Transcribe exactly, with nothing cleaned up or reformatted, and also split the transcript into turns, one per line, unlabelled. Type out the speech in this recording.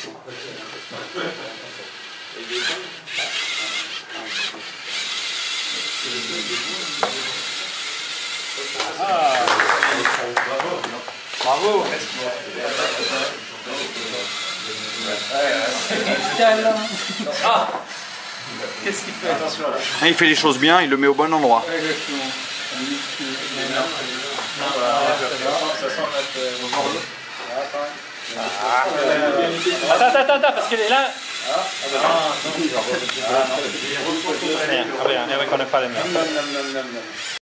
Ah. Bravo. Ah. Qu'est-ce qu'il fait? Attention là.
Ah, il fait les choses bien, il le met au bon endroit.
Exactement. Attends, attends, attends, parce qu'il est là. Ah, non. Ah, non. Ah, bien, on ne connaît pas les mêmes.